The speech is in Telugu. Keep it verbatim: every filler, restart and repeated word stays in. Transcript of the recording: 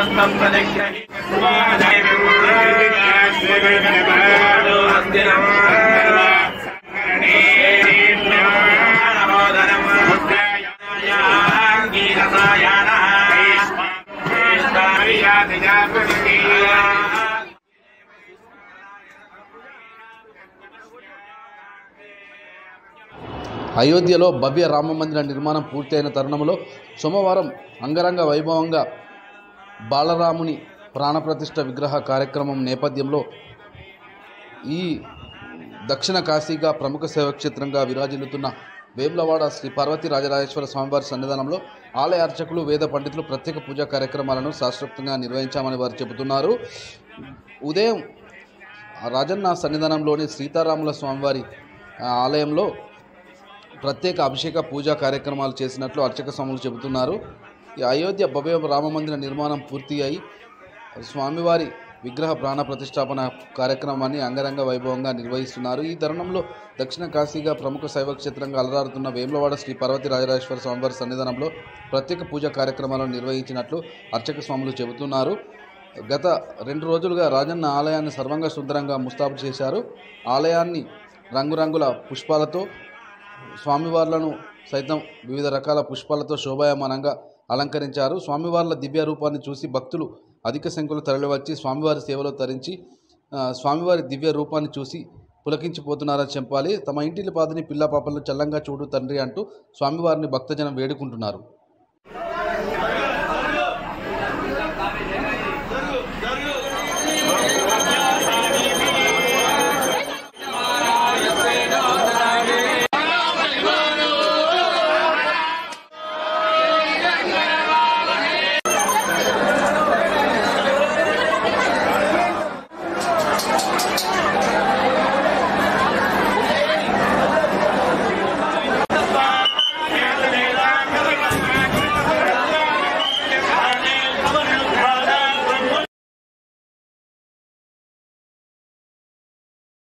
అయోధ్యలో భవ్య రామ మందిర నిర్మాణం పూర్తయిన తరుణంలో సోమవారం అంగరంగ వైభవంగా బాలరాముని ప్రాణప్రతిష్ఠ విగ్రహ కార్యక్రమం నేపథ్యంలో ఈ దక్షిణ కాశీగా ప్రముఖ శైవక్షేత్రంగా విరాజిల్లుతున్న వేములవాడ శ్రీ పార్వతీ రాజరాజేశ్వర స్వామివారి సన్నిధానంలో ఆలయ అర్చకులు వేద పండితులు ప్రత్యేక పూజా కార్యక్రమాలను శాస్త్రోక్తంగా నిర్వహించామని వారు చెబుతున్నారు. ఉదయం రాజన్న సన్నిధానంలోని సీతారాముల స్వామివారి ఆలయంలో ప్రత్యేక అభిషేక పూజా కార్యక్రమాలు చేసినట్లు అర్చక స్వాములు చెబుతున్నారు. ఈ అయోధ్య భవ్య రామమందిర నిర్మాణం పూర్తి అయి స్వామివారి విగ్రహ ప్రాణ ప్రతిష్టాపన కార్యక్రమాన్ని అంగరంగ వైభవంగా నిర్వహిస్తున్నారు. ఈ తరుణంలో దక్షిణ కాశీగా ప్రముఖ శైవక్షేత్రంగా అలరారుతున్న వేములవాడ శ్రీ పార్వతీ రాజరాజేశ్వర స్వామివారి సన్నిధానంలో ప్రత్యేక పూజా కార్యక్రమాలను నిర్వహించినట్లు అర్చక స్వాములు చెబుతున్నారు. గత రెండు రోజులుగా రాజన్న ఆలయాన్ని సర్వంగా సుందరంగా ముస్తాబు చేశారు. ఆలయాన్ని రంగురంగుల పుష్పాలతో స్వామివార్లను సైతం వివిధ రకాల పుష్పాలతో శోభాయమానంగా అలంకరించారు. స్వామివార్ల దివ్య రూపాన్ని చూసి భక్తులు అధిక సంఖ్యలో తరలివచ్చి స్వామివారి సేవలో తరించి స్వామివారి దివ్య రూపాన్ని చూసి పులకించిపోతున్నారని చెప్పాలి. తమ ఇంటిలి పాదని పిల్ల పాపలను చల్లంగా చూడు తండ్రి అంటూ స్వామివారిని భక్తజనం వేడుకుంటున్నారు.